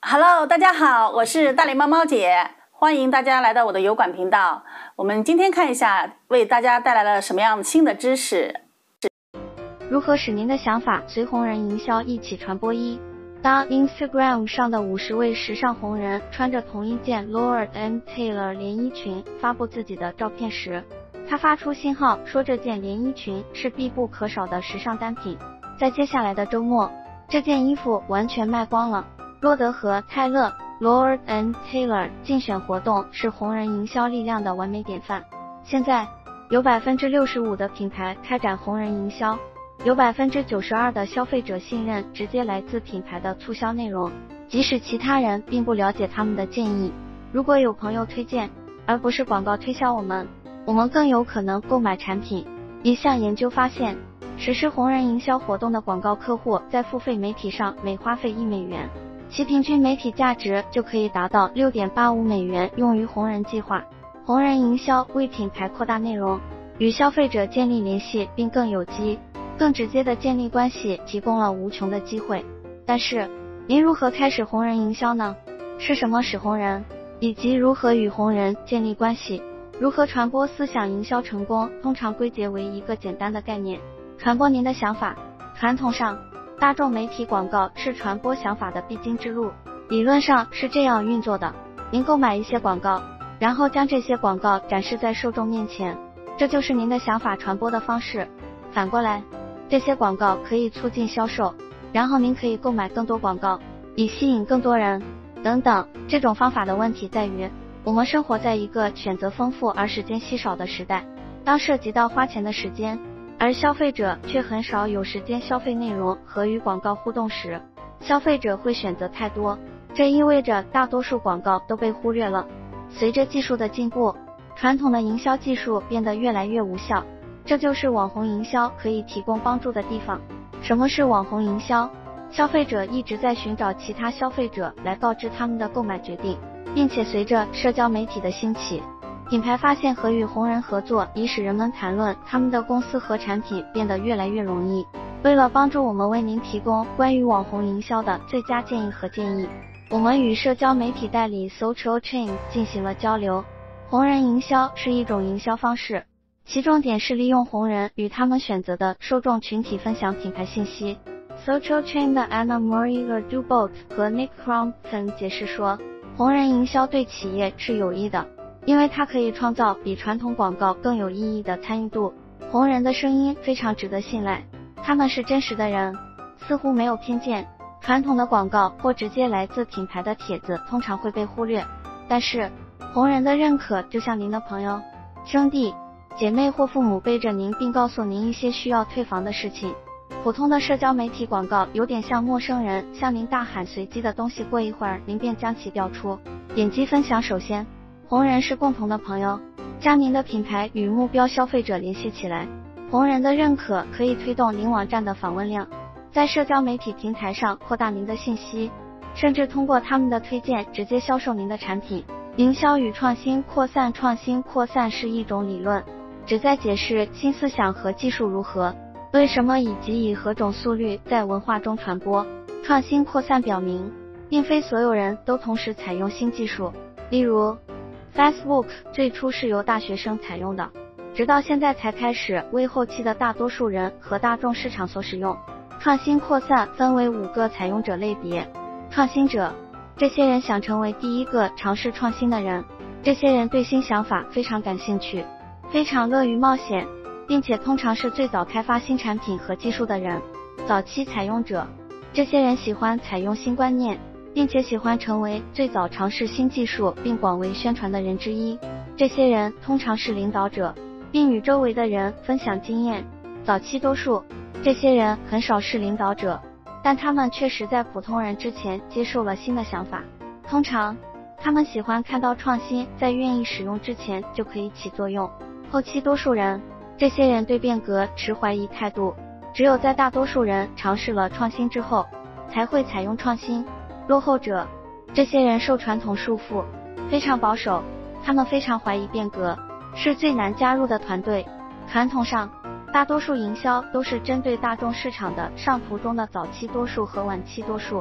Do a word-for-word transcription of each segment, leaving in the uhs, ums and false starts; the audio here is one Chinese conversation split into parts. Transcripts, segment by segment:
Hello， 大家好，我是大脸猫猫姐，欢迎大家来到我的油管频道。我们今天看一下，为大家带来了什么样新的知识。 如何使您的想法随红人营销一起传播？一，当 Instagram 上的五十位时尚红人穿着同一件 Lord and Taylor 连衣裙发布自己的照片时，他发出信号说这件连衣裙是必不可少的时尚单品。在接下来的周末，这件衣服完全卖光了。罗德和泰勒 Lord and Taylor 竞选活动是红人营销力量的完美典范。现在有 百分之六十五 的品牌开展红人营销，有 百分之九十二 的消费者信任直接来自品牌的促销内容，即使其他人并不了解他们的建议。如果有朋友推荐，而不是广告推销我们，我们更有可能购买产品。一项研究发现，实施红人营销活动的广告客户在付费媒体上每花费一美元，其平均媒体价值就可以达到 六点八五美元用于红人计划。红人营销为品牌扩大内容，与消费者建立联系，并更有机、更直接的建立关系提供了无穷的机会。但是，您如何开始红人营销呢？是什么使红人？以及如何与红人建立关系？如何传播思想营销成功？通常归结为一个简单的概念：传播您的想法。传统上，大众媒体广告是传播想法的必经之路，理论上是这样运作的：您购买一些广告，然后将这些广告展示在受众面前，这就是您的想法传播的方式。反过来，这些广告可以促进销售，然后您可以购买更多广告，以吸引更多人，等等。这种方法的问题在于，我们生活在一个选择丰富而时间稀少的时代，当涉及到花钱的时间，而消费者却很少有时间消费内容和与广告互动时，消费者会选择太多，这意味着大多数广告都被忽略了。随着技术的进步，传统的营销技术变得越来越无效，这就是网红营销可以提供帮助的地方。什么是网红营销？消费者一直在寻找其他消费者来告知他们的购买决定，并且随着社交媒体的兴起，品牌发现和与红人合作已使人们谈论他们的公司和产品变得越来越容易。为了帮助我们为您提供关于网红营销的最佳建议和建议，我们与社交媒体代理 Social Chain 进行了交流。红人营销是一种营销方式，其重点是利用红人与他们选择的受众群体分享品牌信息。Social Chain 的 Anna Marie Dubot 和 Nick Crompton 解释说，红人营销对企业是有益的，因为它可以创造比传统广告更有意义的参与度。红人的声音非常值得信赖，他们是真实的人，似乎没有偏见。传统的广告或直接来自品牌的帖子通常会被忽略，但是红人的认可就像您的朋友、兄弟、姐妹或父母背着您并告诉您一些需要退房的事情。普通的社交媒体广告有点像陌生人向您大喊随机的东西，过一会儿您便将其调出，点击分享。首先，红人是共同的朋友，将您的品牌与目标消费者联系起来。红人的认可可以推动您网站的访问量，在社交媒体平台上扩大您的信息，甚至通过他们的推荐直接销售您的产品。营销与创新扩散。创新扩散是一种理论，旨在解释新思想和技术如何、为什么以及以何种速率在文化中传播。创新扩散表明，并非所有人都同时采用新技术。例如 Facebook 最初是由大学生采用的，直到现在才开始为后期的大多数人和大众市场所使用。创新扩散分为五个采用者类别。创新者，这些人想成为第一个尝试创新的人，这些人对新想法非常感兴趣，非常乐于冒险，并且通常是最早开发新产品和技术的人。早期采用者，这些人喜欢采用新观念，并且喜欢成为最早尝试新技术并广为宣传的人之一。这些人通常是领导者，并与周围的人分享经验。早期多数，这些人很少是领导者，但他们确实在普通人之前接受了新的想法。通常，他们喜欢看到创新在愿意使用之前就可以起作用。后期多数人，这些人对变革持怀疑态度，只有在大多数人尝试了创新之后，才会采用创新。落后者，这些人受传统束缚，非常保守，他们非常怀疑变革，是最难加入的团队。传统上，大多数营销都是针对大众市场的上图中的早期多数和晚期多数，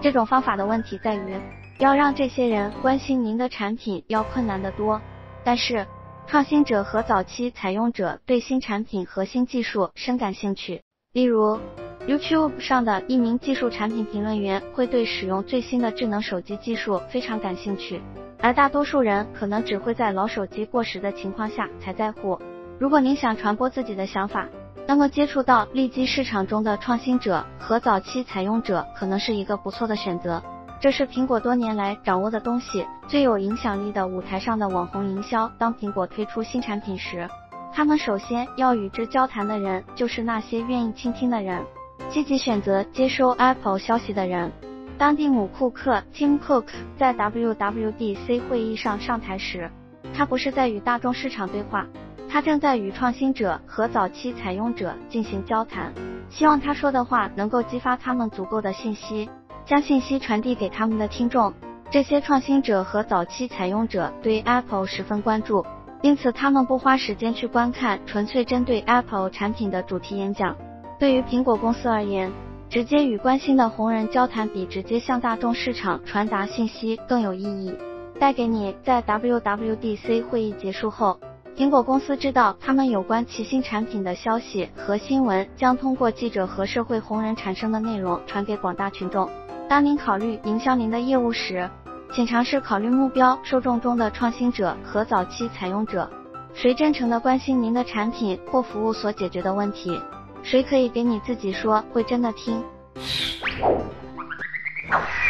这种方法的问题在于，要让这些人关心您的产品要困难得多。但是，创新者和早期采用者对新产品和新技术深感兴趣。例如 YouTube 上的一名技术产品评论员会对使用最新的智能手机技术非常感兴趣，而大多数人可能只会在老手机过时的情况下才在乎。如果您想传播自己的想法，那么接触到利基市场中的创新者和早期采用者可能是一个不错的选择。这是苹果多年来掌握的东西最有影响力的舞台上的网红营销。当苹果推出新产品时，他们首先要与之交谈的人就是那些愿意倾听的人，积极选择接收 Apple 消息的人。当蒂姆·库克 Tim Cook 在 W W D C 会议上上台时，他不是在与大众市场对话，他正在与创新者和早期采用者进行交谈，希望他说的话能够激发他们足够的信息，将信息传递给他们的听众。这些创新者和早期采用者对 Apple 十分关注，因此他们不花时间去观看纯粹针对 Apple 产品的主题演讲。对于苹果公司而言，直接与关心的红人交谈比直接向大众市场传达信息更有意义。带给你，在 W W D C 会议结束后，苹果公司知道他们有关其新产品的消息和新闻将通过记者和社会红人产生的内容传给广大群众。当您考虑营销您的业务时，请尝试考虑目标受众中的创新者和早期采用者，谁真诚地关心您的产品或服务所解决的问题，谁可以给你自己说会真的听。